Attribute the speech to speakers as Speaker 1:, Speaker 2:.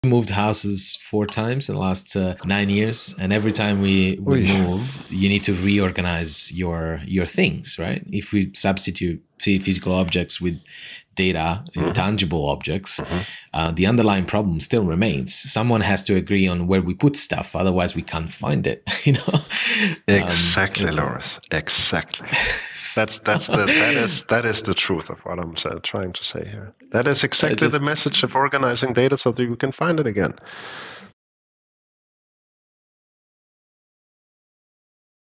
Speaker 1: moved houses 4 times in the last 9 years, and every time we move, you need to reorganize your things, right? If we substitute physical objects with data, intangible objects, the underlying problem still remains. Someone has to agree on where we put stuff, otherwise we can't find it.
Speaker 2: Exactly, Loris. Exactly. That is the truth of what I'm trying to say here. That is exactly the message of organizing data so that you can find it again.